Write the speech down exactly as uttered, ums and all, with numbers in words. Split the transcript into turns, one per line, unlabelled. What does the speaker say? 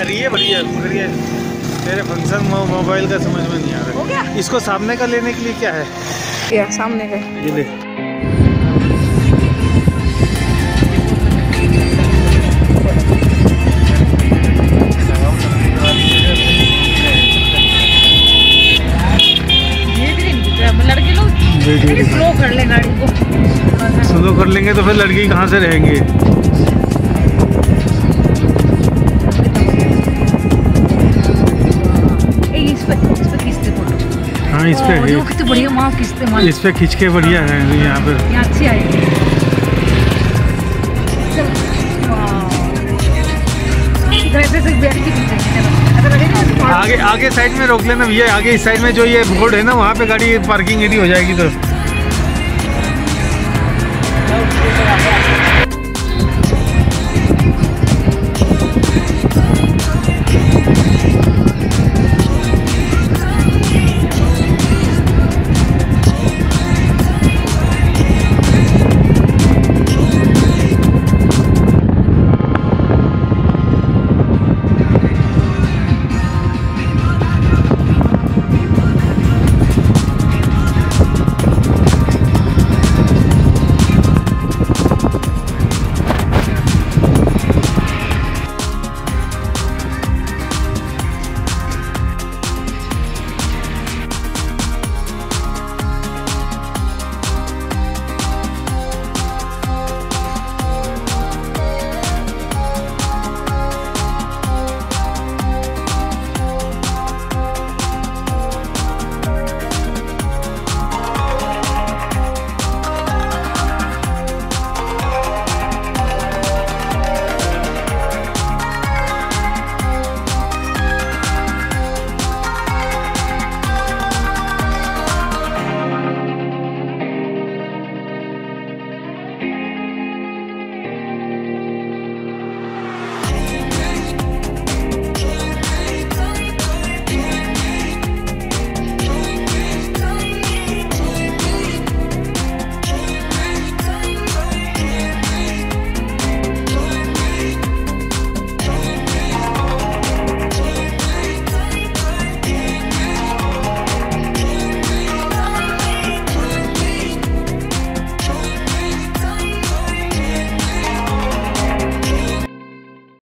ये बढ़िया मगर ये तेरे फंक्शन मोबाइल का समझ में नहीं आ रहा।
हो गया?
इसको सामने का लेने के लिए क्या है?
क्या सामने का?
ये ले।
लड़के लोग स्लो कर ले गाड़ी को।
स्लो कर लेंगे तो फिर लड़की कहाँ से रहेंगे?
इस पे इस पे खींचते फोटो।
हाँ इस पे
देखो कितने बढ़िया वहाँ खींचते माल।
इस पे खींच के बढ़िया है यहाँ पे।
यहाँ अच्छी आएगी।
आगे आगे साइड में रोक लेना भैया। आगे इस साइड में जो ये बोर्ड है ना वहाँ पे गाड़ी पार्किंग एरिया हो जाएगी तो